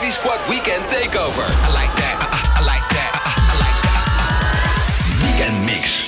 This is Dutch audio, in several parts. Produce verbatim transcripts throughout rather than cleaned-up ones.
Party Squad Weekend Takeover. I like that, uh, I like that, uh, I like that. Uh. Weekend Mix.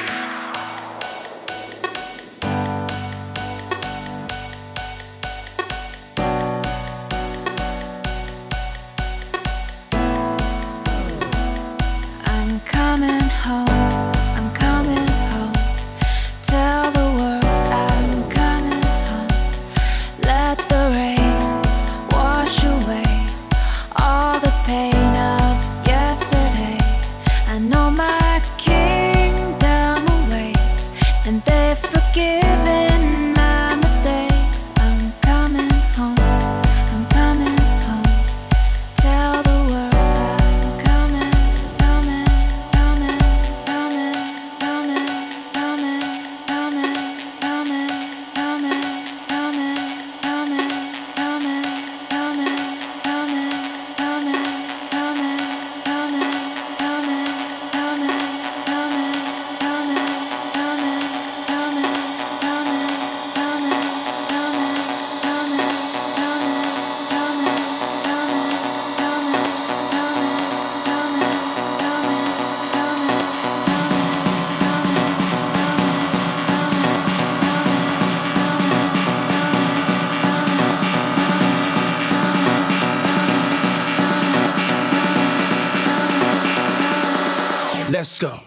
I'm coming home, I'm coming home. Tell the world I'm coming home. Let the rain wash away all the pain of yesterday. I know my kingdom awaits, and they've forgiven my mistakes. I'm coming home, I'm coming home. Tell the world I'm coming, coming, coming, coming, coming, coming, coming, coming, coming, coming, coming, coming, coming, coming, coming, coming, coming, coming, coming, Let's go.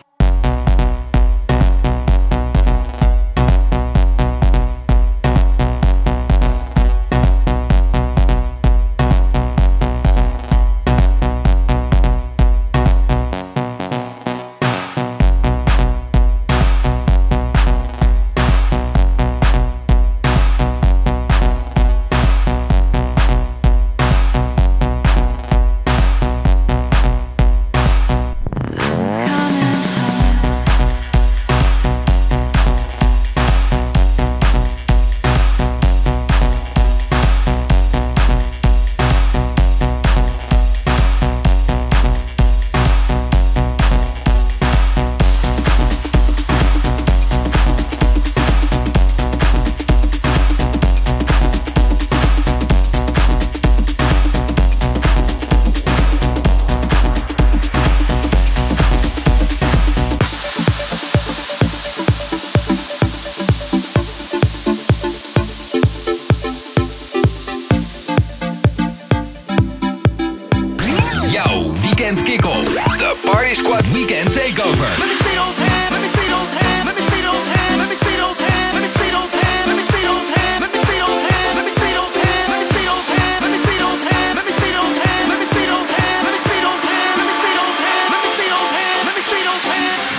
Jouw weekend kick-off. De Party Squad Weekend Takeover. Let me see those hands, let me see those hands, let me see those hands, let me see those hands, let me see those hands, let me see those hands, let me see those hands, let me see those hands, let me see those hands, let me see those hands, let me see those hands, let me see those hands, let me see those hands, let me see those hands, let me see those hands, let me see those hands.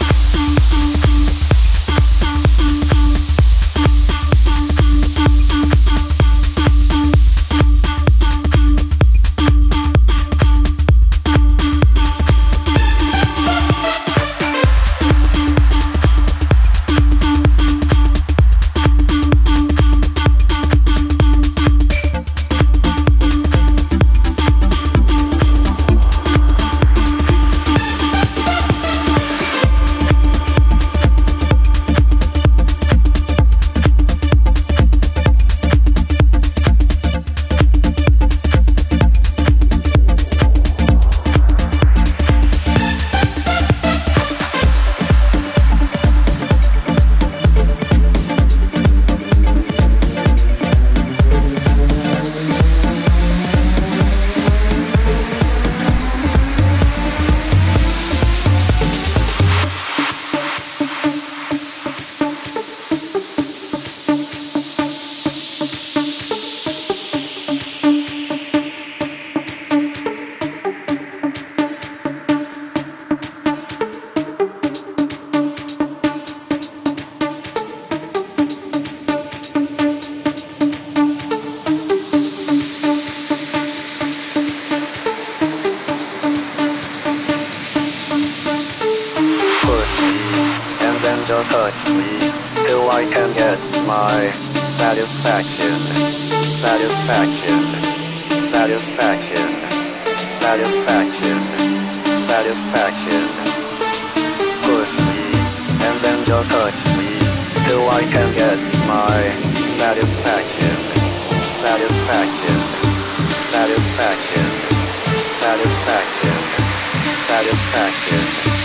Just hurt me till I can get my satisfaction, satisfaction, satisfaction, satisfaction, satisfaction. Push me and then just hurt me till I can get my satisfaction, satisfaction, satisfaction. Satisfaction. Satisfaction. Satisfaction.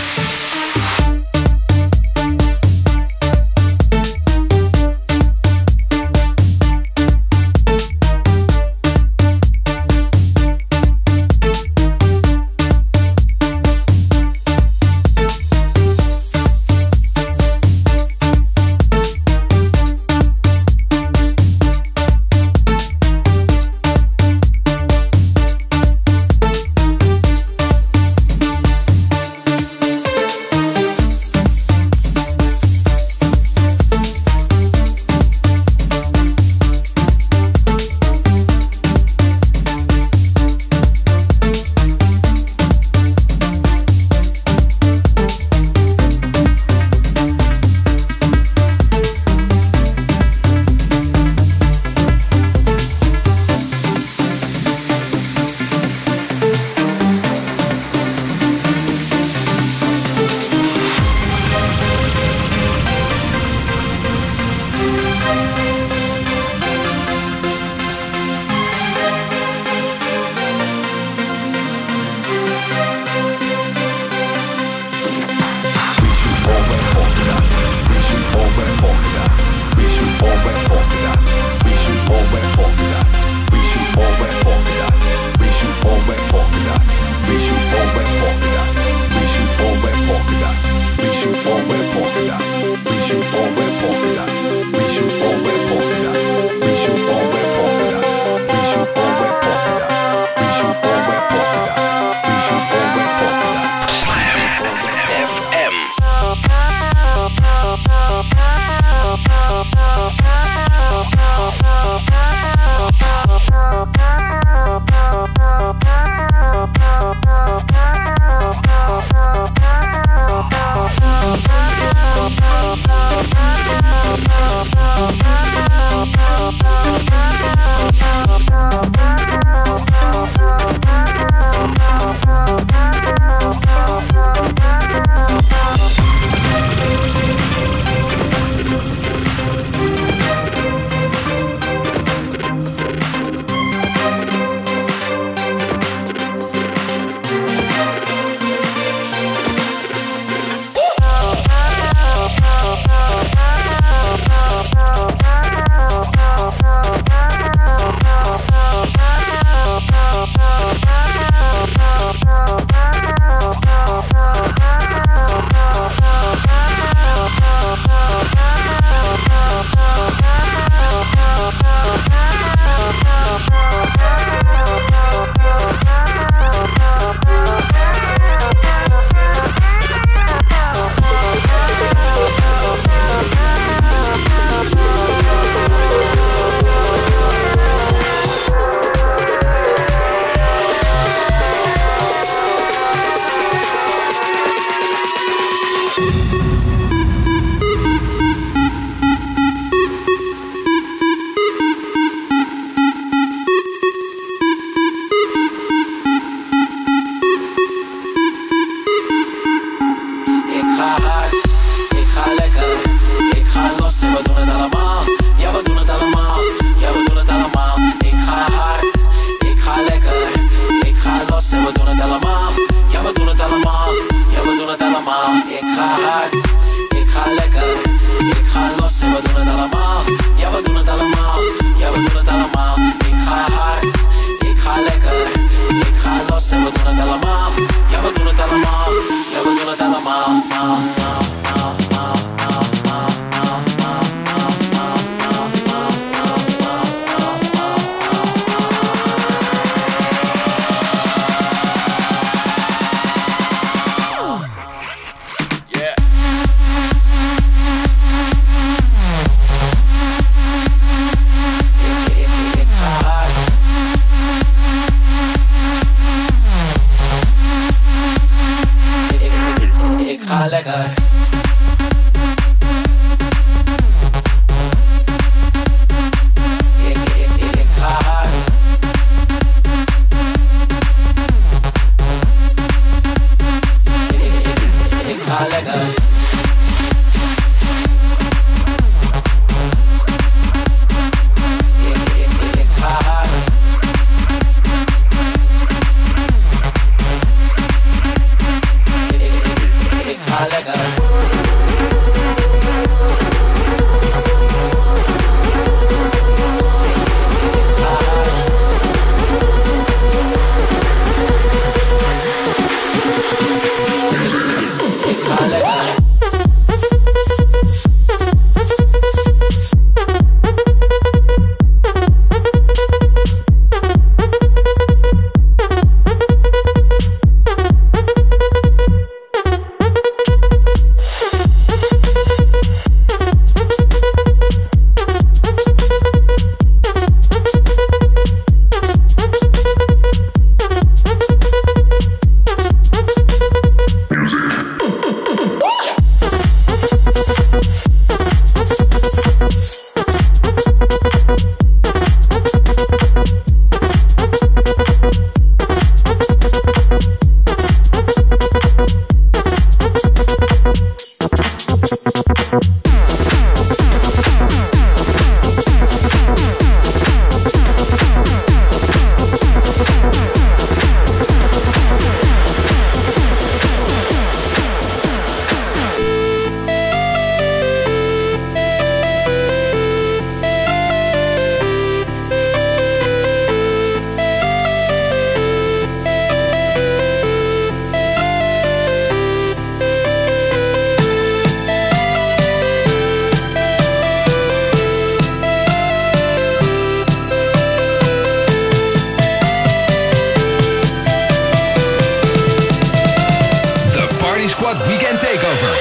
Squad Weekend Takeover.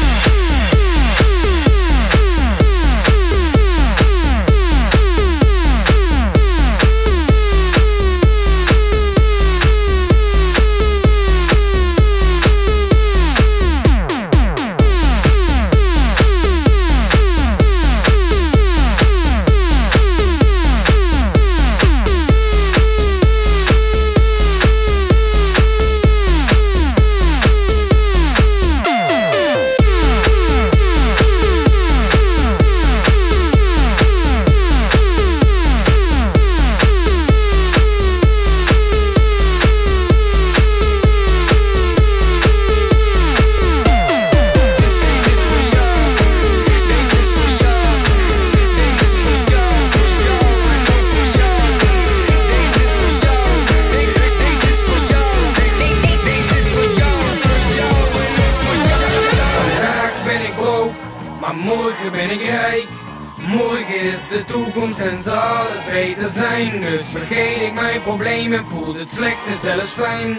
Maar morgen ben ik rijk. Morgen is de toekomst en zal alles beter zijn. Dus vergeet ik mijn probleem en voel het slechte zelfs fijn.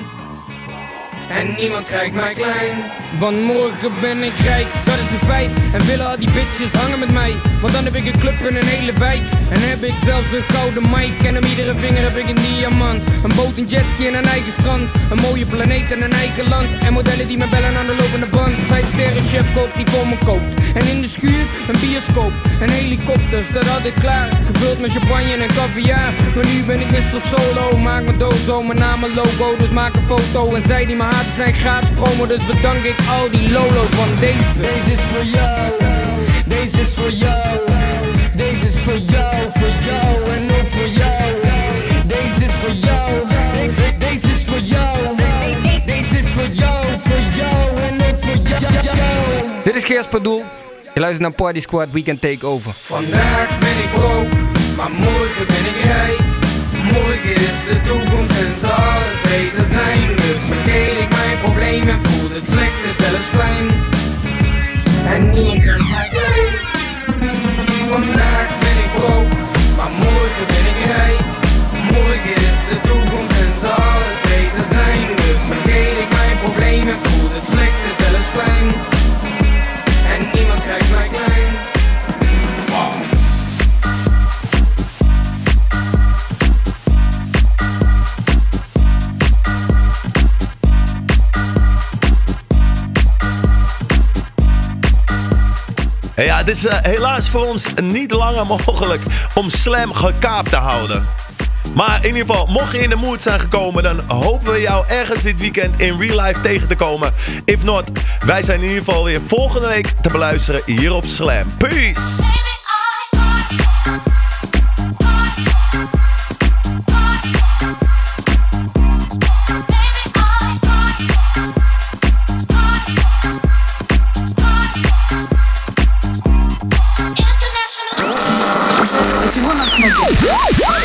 En niemand krijgt mij klein. Want morgen ben ik rijk, dat is een feit. En willen al die bitches hangen met mij. Want dan heb ik een club in een hele wijk. En heb ik zelfs een gouden mic. En om iedere vinger heb ik een diamant. Een boot, een jetski en een eigen strand. Een mooie planeet en een eigen land. En modellen die me bellen aan de lopende band. Vijf sterren chef koopt die voor me koopt. En in de schuur een bioscoop. En helikopters, dat had ik klaar. Gevuld met champagne en caviar. Maar nu ben ik mister Solo. Maak mijn dozo, mijn naam en logo. Dus maak een foto. En zij die me haten zijn gratis promo. Dus bedank ik al die lolo's van deze. Deze is voor jou. Deze is voor jou. Deze is voor jou, voor jou en ook voor jou. Deze is voor jou. Deze is voor jou. Deze is voor jou, voor jou en ook voor jou. Dit is Geers Padoel. Je luistert naar Party Squad Weekend Takeover. Vandaag ben ik broke, maar morgen ben ik rijk. Morgen is de toekomst en zal alles beter zijn. Dus vergeet ik mijn probleem en voel het slechte zelfs fijn. En niemand kan mij klein. Vandaag ben ik broke, maar morgen ben ik rijk. Morgen is de toekomst en zal alles beter zijn. Dus vergeet ik mijn probleem en voel het slechte zelfs fijn. En niemand krijgt mij klein. Wow. Ja, het is uh, helaas voor ons niet langer mogelijk om Slam gekaapt te houden. Maar in ieder geval, mocht je in de mood zijn gekomen, dan hopen we jou ergens dit weekend in real life tegen te komen. If not, wij zijn in ieder geval weer volgende week te beluisteren hier op Slam. Peace! If you wanna smoke it.